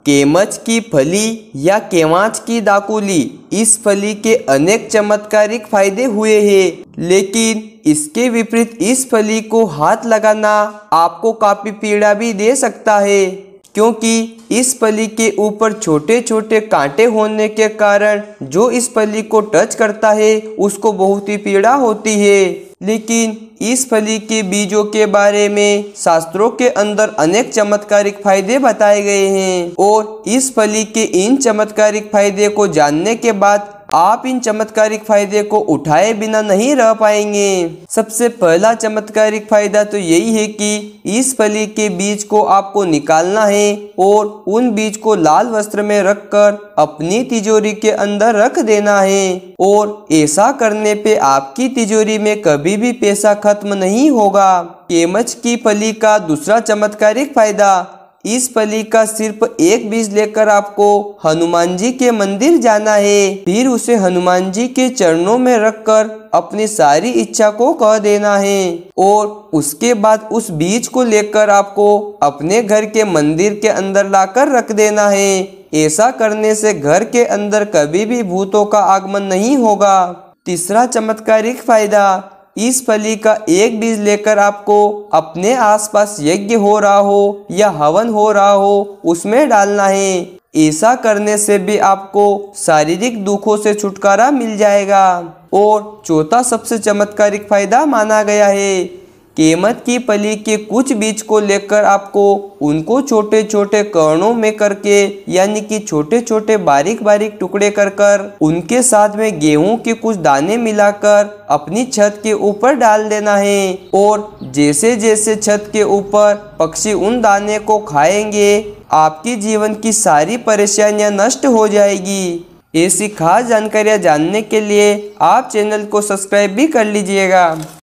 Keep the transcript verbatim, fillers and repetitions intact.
केमच की फली या केवाच की दाकुली, इस फली के अनेक चमत्कारिक फायदे हुए हैं, लेकिन इसके विपरीत इस फली को हाथ लगाना आपको काफी पीड़ा भी दे सकता है, क्योंकि इस फली के ऊपर छोटे छोटे कांटे होने के कारण जो इस फली को टच करता है उसको बहुत ही पीड़ा होती है। लेकिन इस फली के बीजों के बारे में शास्त्रों के अंदर अनेक चमत्कारिक फायदे बताए गए हैं और इस फली के इन चमत्कारिक फायदे को जानने के बाद आप इन चमत्कारिक फायदे को उठाए बिना नहीं रह पाएंगे। सबसे पहला चमत्कारिक फायदा तो यही है कि इस फली के बीज को आपको निकालना है और उन बीज को लाल वस्त्र में रखकर अपनी तिजोरी के अंदर रख देना है और ऐसा करने पे आपकी तिजोरी में कभी भी पैसा खत्म नहीं होगा। केमच की फली का दूसरा चमत्कारिक फायदा, इस फली का सिर्फ एक बीज लेकर आपको हनुमान जी के मंदिर जाना है, फिर उसे हनुमान जी के चरणों में रखकर अपनी सारी इच्छा को कह देना है और उसके बाद उस बीज को लेकर आपको अपने घर के मंदिर के अंदर लाकर रख देना है। ऐसा करने से घर के अंदर कभी भी भूतों का आगमन नहीं होगा। तीसरा चमत्कारिक फायदा, इस फली का एक बीज लेकर आपको अपने आसपास यज्ञ हो रहा हो या हवन हो रहा हो उसमें डालना है। ऐसा करने से भी आपको शारीरिक दुखों से छुटकारा मिल जाएगा। और चौथा सबसे चमत्कारिक फायदा माना गया है, केमच की फली के कुछ बीज को लेकर आपको उनको छोटे छोटे कणों में करके यानी कि छोटे छोटे बारीक बारीक टुकड़े कर कर उनके साथ में गेहूं के कुछ दाने मिलाकर अपनी छत के ऊपर डाल देना है और जैसे जैसे छत के ऊपर पक्षी उन दाने को खाएंगे आपकी जीवन की सारी परेशानियां नष्ट हो जाएगी। ऐसी खास जानकारियां जानने के लिए आप चैनल को सब्सक्राइब भी कर लीजिएगा।